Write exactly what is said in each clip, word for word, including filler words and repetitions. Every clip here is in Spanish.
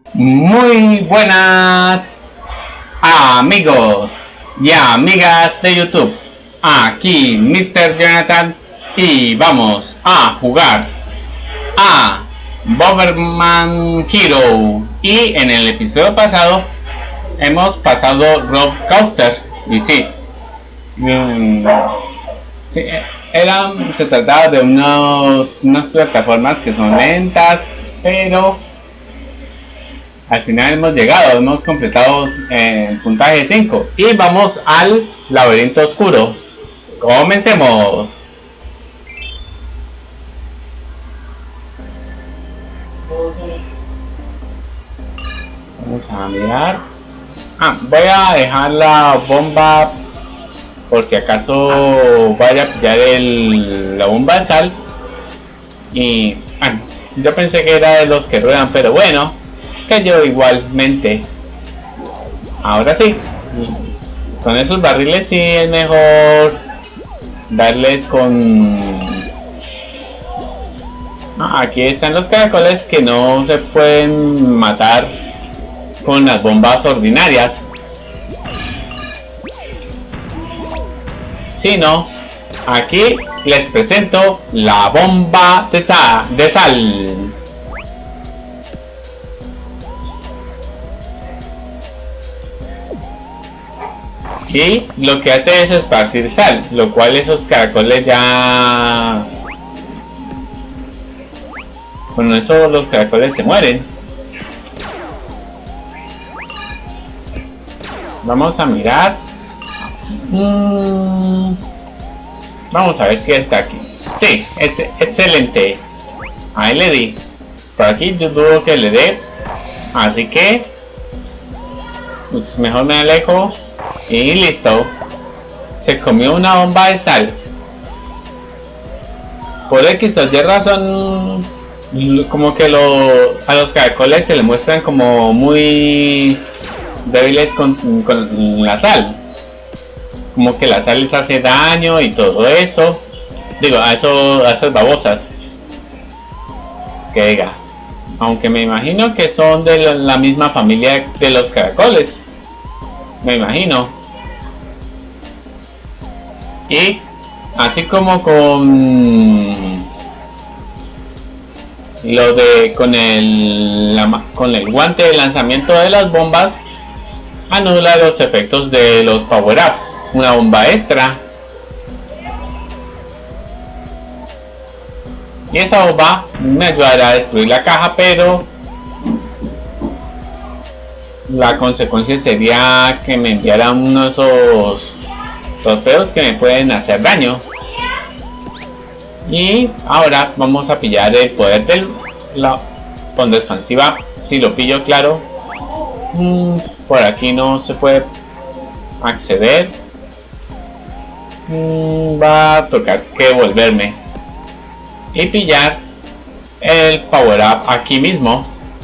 Muy buenas amigos y amigas de YouTube. Aquí mister Jonathan y vamos a jugar a Bomberman Hero. Y en el episodio pasado hemos pasado Roller Coaster y sí, um, sí eran, se trataba de unos, unas plataformas que son lentas, pero al final hemos llegado, hemos completado eh, el puntaje cinco y vamos al laberinto oscuro. Comencemos. Vamos a mirar. Ah, voy a dejar la bomba por si acaso vaya a pillar el, la bomba de sal. Y ah, yo pensé que era de los que ruedan, pero bueno, cayó igualmente. Ahora sí, con esos barriles sí es mejor darles con... Ah, aquí están los caracoles que no se pueden matar con las bombas ordinarias, sino aquí les presento la bomba de, sa de sal. Y lo que hace es esparcir sal, lo cual esos caracoles ya... Con eso los caracoles se mueren. Vamos a mirar. Mm, vamos a ver si está aquí. Sí, es excelente. Ahí le di. Por aquí yo dudo que le dé. Así que... pues mejor me alejo. Y listo. Se comió una bomba de sal. Por X o Y razón, como que lo, a los caracoles se le muestran como muy débiles con, con la sal. Como que la sal les hace daño y todo eso. Digo, a, eso, a esas babosas. Que diga. Aunque me imagino que son de la, la misma familia de los caracoles. Me imagino. Y así como con lo de con el la, con el guante de lanzamiento de las bombas, anula los efectos de los power ups. Una bomba extra, y esa bomba me ayudará a destruir la caja, pero la consecuencia sería que me enviaran uno de esos trofeos que me pueden hacer daño. Y ahora vamos a pillar el poder de la onda expansiva. Si lo pillo, claro. Mm, por aquí no se puede acceder. Mm, va a tocar que volverme y pillar el power up aquí mismo.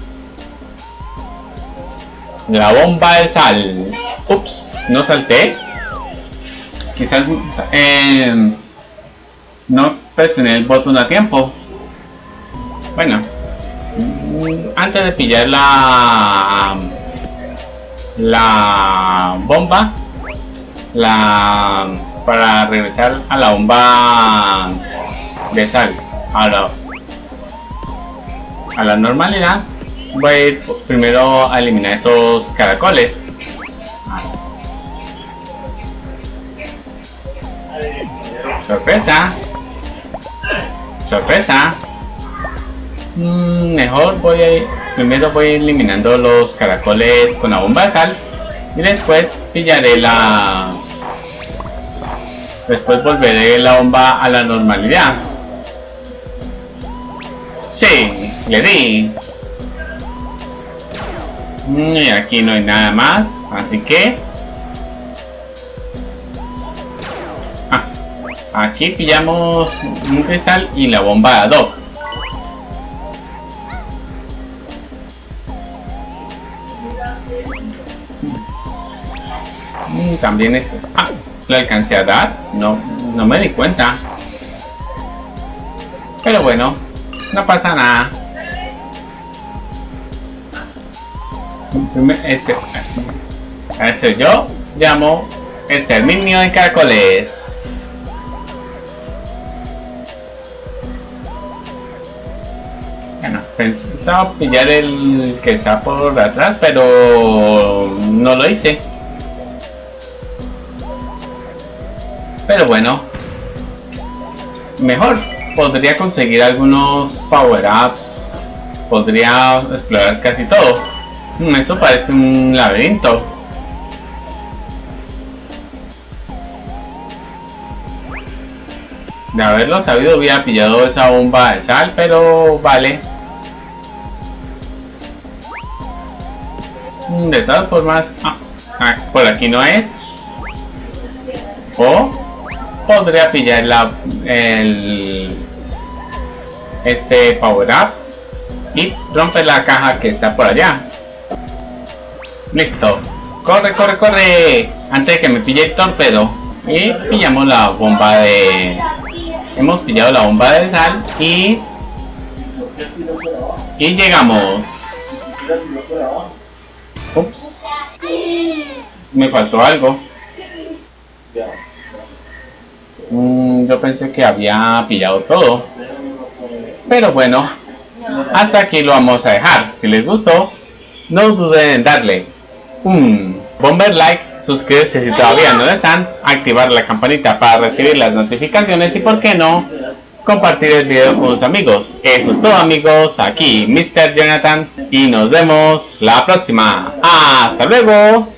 La bomba de sal. Ups, no salté. Quizás eh, no presioné el botón a tiempo. Bueno, antes de pillar la la bomba, la para regresar a la bomba de sal a la, a la normalidad, voy a ir primero a eliminar esos caracoles. Sorpresa, sorpresa. Mm, mejor voy a ir, primero voy a ir eliminando los caracoles con la bomba de sal y después pillaré la después volveré la bomba a la normalidad. Sí, le di. Mm, y aquí no hay nada más, así que aquí pillamos un cristal y la bomba de ad hoc. Mm, también este. Ah, lo alcancé a dar. No, no me di cuenta. Pero bueno, no pasa nada. Este, a eso yo llamo exterminio de caracoles. Bueno, pensaba pillar el que está por atrás, pero no lo hice. Pero bueno, mejor. Podría conseguir algunos power-ups. Podría explorar casi todo. Eso parece un laberinto. De haberlo sabido hubiera pillado esa bomba de sal, pero vale. De todas formas, ah, ah, por aquí no es. O podría pillar la, el, este power up y romper la caja que está por allá. Listo. Corre, corre, corre. Antes de que me pille el torpedo. Y pillamos la bomba de... Hemos pillado la bomba de sal y... Y llegamos. Ups. Me faltó algo. Mm, yo pensé que había pillado todo. Pero bueno, hasta aquí lo vamos a dejar. Si les gustó, no duden en darle un bomber like, suscribirse si todavía no lo están, activar la campanita para recibir las notificaciones y, por qué no, compartir el video con sus amigos. Eso es todo, amigos. Aquí mister Jonathan y nos vemos la próxima. ¡Hasta luego!